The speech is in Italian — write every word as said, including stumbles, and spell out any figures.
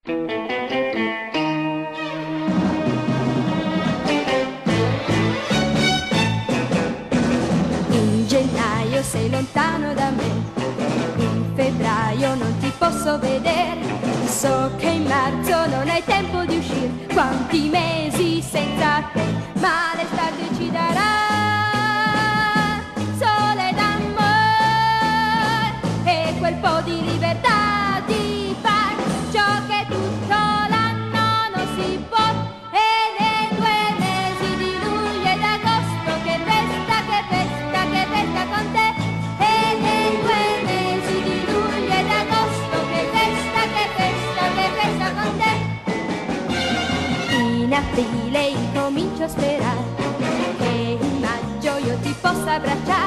In gennaio sei lontano da me, in febbraio non ti posso vedere, so che in marzo non hai tempo di uscire, quanti mesi senza te, ma l'estate ci darà sole d'amore e quel po' di libertà di far ciò che tutto l'anno non si può. E nei due mesi di luglio ed agosto che festa, che festa, che festa con te. E nei due mesi di luglio ed agosto che festa, che festa, che festa con te. In aprile incomincio a sperare che in maggio io ti possa abbracciare.